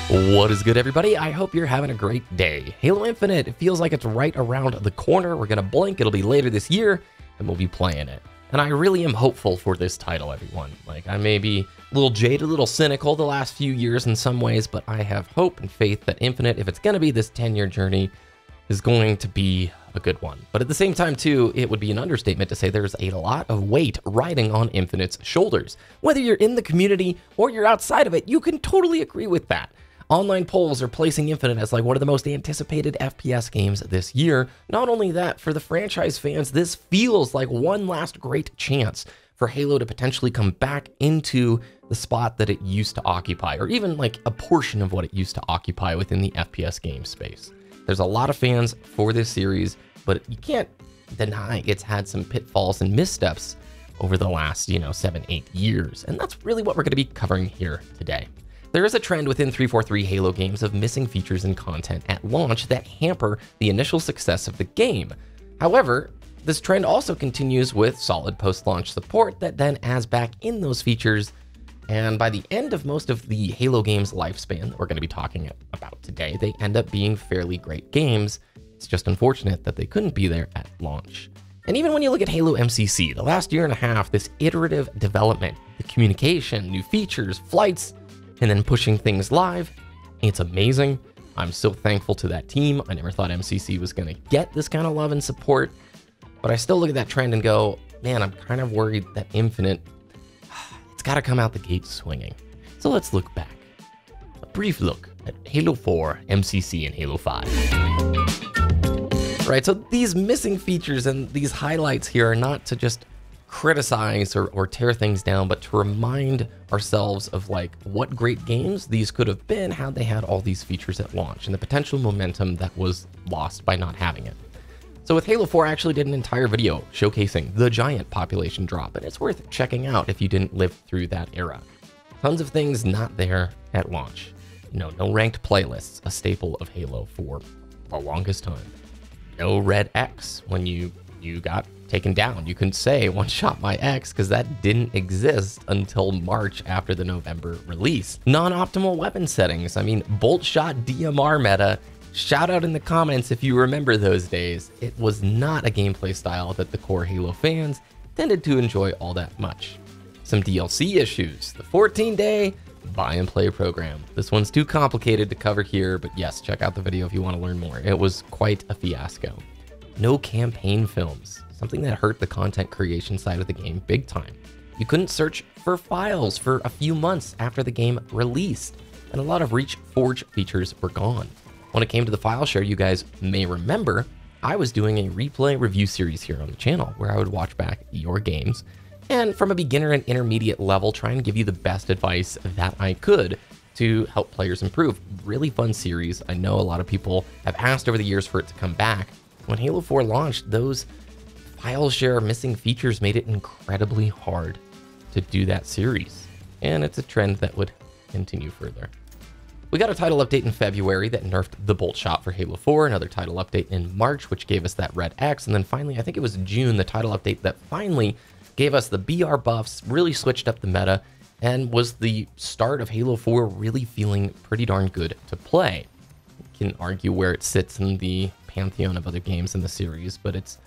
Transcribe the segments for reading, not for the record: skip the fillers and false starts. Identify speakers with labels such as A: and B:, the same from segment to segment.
A: What is good, everybody? I hope you're having a great day. Halo Infinite, it feels like it's right around the corner. We're gonna blink, it'll be later this year, and we'll be playing it. And I really am hopeful for this title, everyone. Like, I may be a little jaded, a little cynical the last few years in some ways, but I have hope and faith that Infinite, if it's gonna be this 10-year journey, is going to be a good one. But at the same time, too, it would be an understatement to say there's a lot of weight riding on Infinite's shoulders. Whether you're in the community or you're outside of it, you can totally agree with that. Online polls are placing Infinite as like one of the most anticipated FPS games this year. Not only that, for the franchise fans, this feels like one last great chance for Halo to potentially come back into the spot that it used to occupy, or even like a portion of what it used to occupy within the FPS game space. There's a lot of fans for this series, but you can't deny it's had some pitfalls and missteps over the last, 7-8 years. And that's really what we're going to be covering here today. There is a trend within 343 Halo games of missing features and content at launch that hamper the initial success of the game. However, this trend also continues with solid post-launch support that then adds back in those features, and by the end of most of the Halo games' lifespan that we're going to be talking about today, they end up being fairly great games. It's just unfortunate that they couldn't be there at launch. And even when you look at Halo MCC, the last year and a half, this iterative development, the communication, new features, flights, and then pushing things live, it's amazing. I'm so thankful to that team. I never thought MCC was going to get this kind of love and support, but I still look at that trend and go, man, I'm kind of worried that Infinite, it's got to come out the gate swinging. So let's look back. A brief look at Halo 4, MCC, and Halo 5. Right, so these missing features and these highlights here are not to just criticize or tear things down, but to remind ourselves of like what great games these could have been had they had all these features at launch and the potential momentum that was lost by not having it. So with Halo 4, I actually did an entire video showcasing the giant population drop, and it's worth checking out if you didn't live through that era. Tons of things not there at launch. No ranked playlists, a staple of Halo for the longest time. No red X when you got taken down. You couldn't say one shot my X because that didn't exist until March after the November release. Non-optimal weapon settings. I mean, bolt shot DMR meta. Shout out in the comments if you remember those days. It was not a gameplay style that the core Halo fans tended to enjoy all that much. Some DLC issues. The 14-day buy and play program. This one's too complicated to cover here, but yes, check out the video if you want to learn more. It was quite a fiasco. No campaign films, something that hurt the content creation side of the game big time. You couldn't search for files for a few months after the game released, and a lot of Reach Forge features were gone. When it came to the file share, you guys may remember, I was doing a replay review series here on the channel where I would watch back your games, and from a beginner and intermediate level, try and give you the best advice that I could to help players improve. Really fun series. I know a lot of people have asked over the years for it to come back. When Halo 4 launched, those file share missing features made it incredibly hard to do that series. And it's a trend that would continue further. We got a title update in February that nerfed the bolt shot for Halo 4, another title update in March, which gave us that red X, and then finally, I think it was June, the title update that finally gave us the BR buffs, really switched up the meta, and was the start of Halo 4 really feeling pretty darn good to play. You can argue where it sits in the pantheon of other games in the series, but it's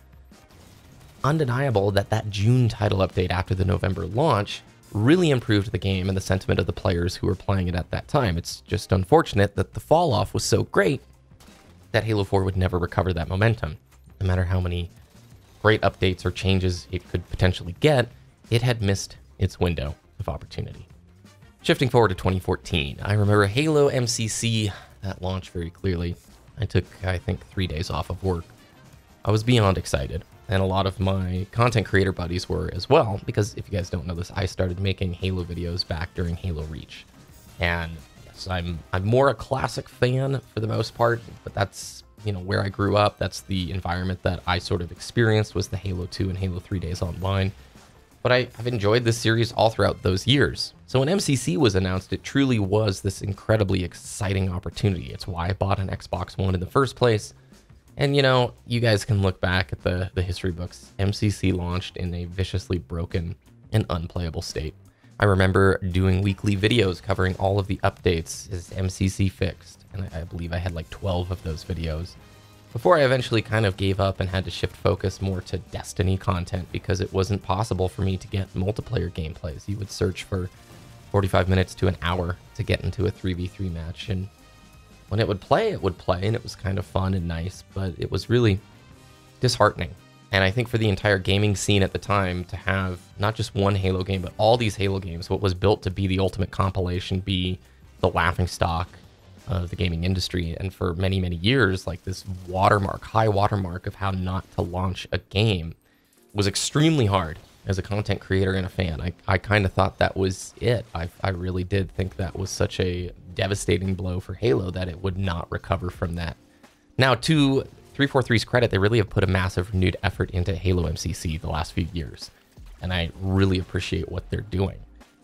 A: undeniable that that June title update after the November launch really improved the game and the sentiment of the players who were playing it at that time. It's just unfortunate that the fall off was so great that Halo 4 would never recover that momentum. No matter how many great updates or changes it could potentially get, it had missed its window of opportunity. Shifting forward to 2014, I remember Halo MCC, that launch very clearly. I took, I think, 3 days off of work. I was beyond excited, and a lot of my content creator buddies were as well, because if you guys don't know this, I started making Halo videos back during Halo Reach. And yes, I'm more a classic fan for the most part, but that's, where I grew up. That's the environment that I sort of experienced, was the Halo 2 and Halo 3 days online. But I've enjoyed this series all throughout those years. So when MCC was announced, it truly was this incredibly exciting opportunity. It's why I bought an Xbox One in the first place. And you guys can look back at the history books. MCC launched in a viciously broken and unplayable state. I remember doing weekly videos covering all of the updates as MCC fixed, and I believe I had like 12 of those videos before I eventually kind of gave up and had to shift focus more to Destiny content because it wasn't possible for me to get multiplayer gameplays. You would search for 45 minutes to an hour to get into a 3v3 match, and when it would play, and it was kind of fun and nice, but it was really disheartening. And I think for the entire gaming scene at the time to have not just one Halo game, but all these Halo games, what was built to be the ultimate compilation, be the laughingstock of the gaming industry, and for many, many years, like this high watermark of how not to launch a game was extremely hard as a content creator and a fan. I kind of thought that was it. I really did think that was such a devastating blow for Halo that it would not recover from that. Now, to 343's credit, they really have put a massive renewed effort into Halo MCC the last few years, and I really appreciate what they're doing.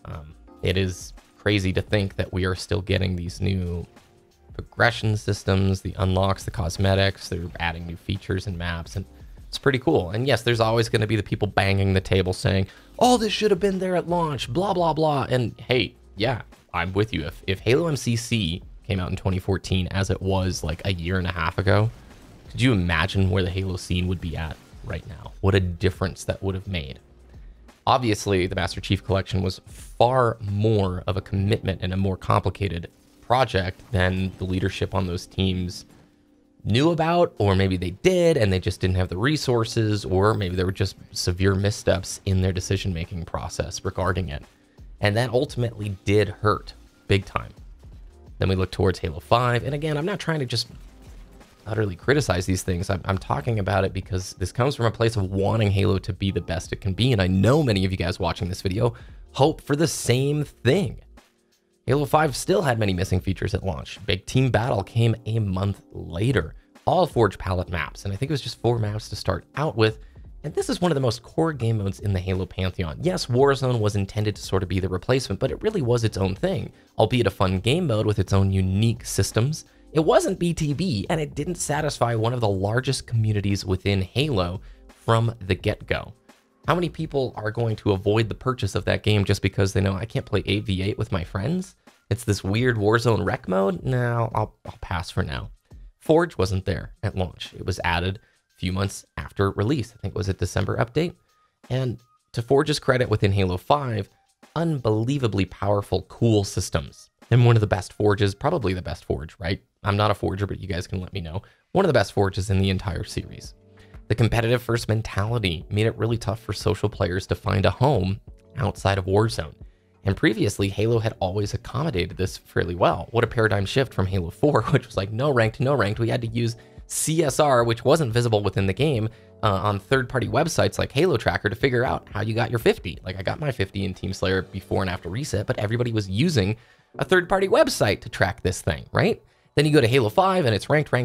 A: It is crazy to think that we are still getting these new progression systems, the unlocks, the cosmetics. They're adding new features and maps, and it's pretty cool. And yes, there's always going to be the people banging the table saying, oh, this should have been there at launch, blah, blah, blah. And hey, yeah, I'm with you. If Halo MCC came out in 2014 as it was like a year and a half ago, could you imagine where the Halo scene would be at right now? What a difference that would have made. Obviously, the Master Chief Collection was far more of a commitment and a more complicated project than the leadership on those teams knew about, or maybe they did and they just didn't have the resources, or maybe there were just severe missteps in their decision-making process regarding it. And that ultimately did hurt big time. Then we look towards Halo 5, and again, I'm not trying to just utterly criticize these things. I'm talking about it because this comes from a place of wanting Halo to be the best it can be, and I know many of you guys watching this video hope for the same thing. Halo 5 still had many missing features at launch. Big Team Battle came a month later. All Forge palette maps, and I think it was just 4 maps to start out with. And this is one of the most core game modes in the Halo pantheon. Yes, Warzone was intended to sort of be the replacement, but it really was its own thing, albeit a fun game mode with its own unique systems. It wasn't BTB, and it didn't satisfy one of the largest communities within Halo from the get-go. How many people are going to avoid the purchase of that game just because they know I can't play 8v8 with my friends? It's this weird Warzone rec mode? No, I'll pass for now. Forge wasn't there at launch. It was added a few months after release. I think it was a December update. And to Forge's credit, within Halo 5, unbelievably powerful, cool systems. And one of the best Forges, probably the best Forge, right? I'm not a Forger, but you guys can let me know. One of the best Forges in the entire series. The competitive first mentality made it really tough for social players to find a home outside of Warzone. And previously, Halo had always accommodated this fairly well. What a paradigm shift from Halo 4, which was like no ranked, no ranked. We had to use CSR, which wasn't visible within the game, on third-party websites like Halo Tracker to figure out how you got your 50. Like I got my 50 in Team Slayer before and after reset, but everybody was using a third-party website to track this thing, right? Then you go to Halo 5 and it's ranked.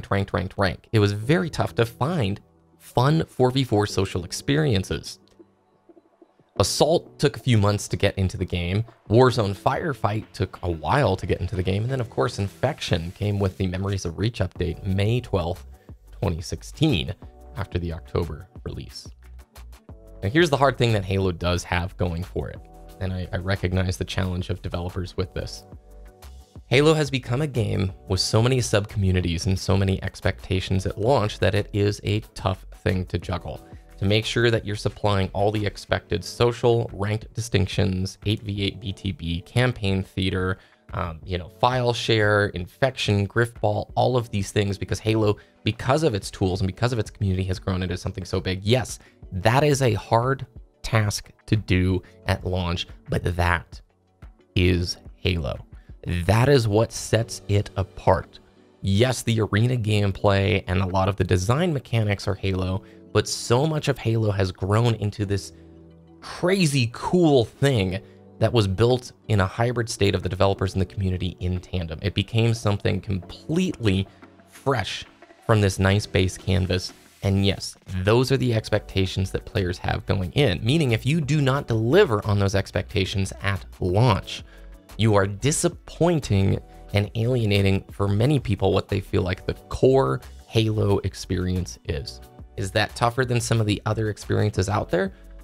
A: It was very tough to find fun 4v4 social experiences. Assault took a few months to get into the game. Warzone Firefight took a while to get into the game. And then, of course, Infection came with the Memories of Reach update May 12th, 2016, after the October release. Now, here's the hard thing that Halo does have going for it. And I recognize the challenge of developers with this. Halo has become a game with so many sub-communities and so many expectations at launch that it is a tough thing to juggle. To make sure that you're supplying all the expected social, ranked distinctions, 8v8 BTB, campaign theater, file share, infection, griftball, all of these things, because Halo, because of its tools and because of its community, has grown into something so big. Yes, that is a hard task to do at launch, but that is Halo. That is what sets it apart. Yes, the arena gameplay and a lot of the design mechanics are Halo, but so much of Halo has grown into this crazy cool thing that was built in a hybrid state of the developers and the community in tandem. It became something completely fresh from this nice base canvas. And yes, those are the expectations that players have going in, meaning if you do not deliver on those expectations at launch, you are disappointing and alienating for many people what they feel like the core Halo experience is. Is that tougher than some of the other experiences out there?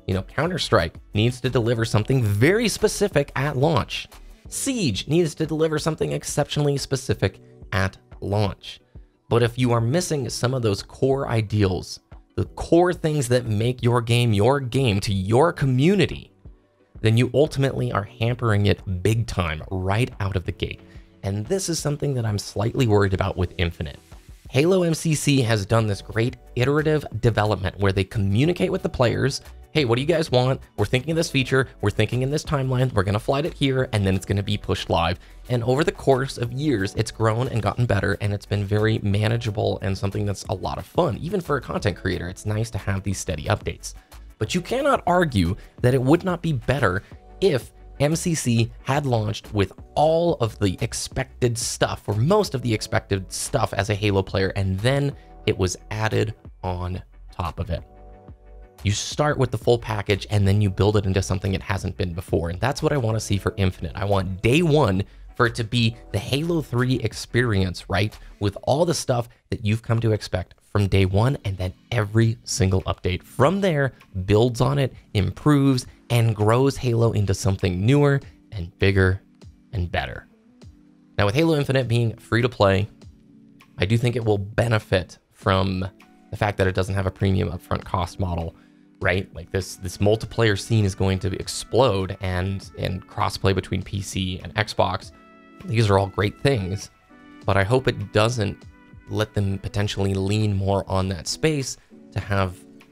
A: Counter-Strike needs to deliver something very specific at launch. Siege needs to deliver something exceptionally specific at launch. But if you are missing some of those core ideals, the core things that make your game to your community, then you ultimately are hampering it big time right out of the gate. And this is something that I'm slightly worried about with Infinite. Halo MCC has done this great iterative development where they communicate with the players. Hey, what do you guys want? We're thinking of this feature. We're thinking in this timeline. We're going to flight it here, and then it's going to be pushed live. And over the course of years, it's grown and gotten better, and it's been very manageable and something that's a lot of fun. Even for a content creator, it's nice to have these steady updates. But you cannot argue that it would not be better if MCC had launched with all of the expected stuff, or most of the expected stuff as a Halo player, and then it was added on top of it. You start with the full package and then you build it into something it hasn't been before. And that's what I want to see for Infinite. I want day one for it to be the Halo 3 experience, right? With all the stuff that you've come to expect from day one, and then every single update from there builds on it, improves, and grows Halo into something newer and bigger and better. Now, with Halo Infinite being free to play, I do think it will benefit from the fact that it doesn't have a premium upfront cost model, right? Like this multiplayer scene is going to explode, and crossplay between PC and Xbox. These are all great things, but I hope it doesn't let them potentially lean more on that space to have,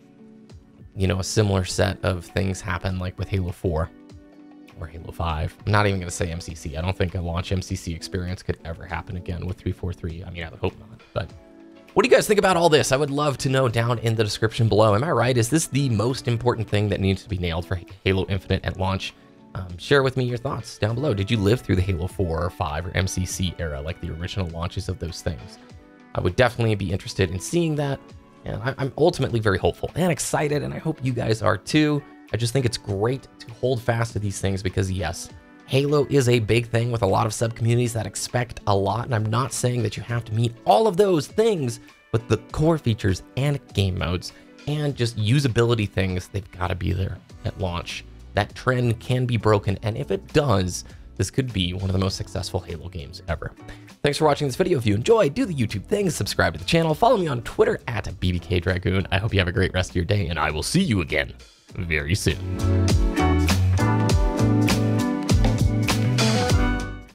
A: a similar set of things happen like with Halo 4 or Halo 5. I'm not even going to say MCC. I don't think a launch MCC experience could ever happen again with 343. I mean, I would hope not, but what do you guys think about all this? I would love to know down in the description below. Am I right? Is this the most important thing that needs to be nailed for Halo Infinite at launch? Share with me your thoughts down below. Did you live through the Halo 4 or 5 or MCC era, like the original launches of those things? I would definitely be interested in seeing that. And I'm ultimately very hopeful and excited, and I hope you guys are too. I just think it's great to hold fast to these things because, yes, Halo is a big thing with a lot of sub-communities that expect a lot, and I'm not saying that you have to meet all of those things, but the core features and game modes and just usability things, they've got to be there at launch. That trend can be broken, and if it does, this could be one of the most successful Halo games ever. Thanks for watching this video. If you enjoyed, do the YouTube thing, subscribe to the channel, follow me on Twitter at BBKDragoon. I hope you have a great rest of your day, and I will see you again very soon.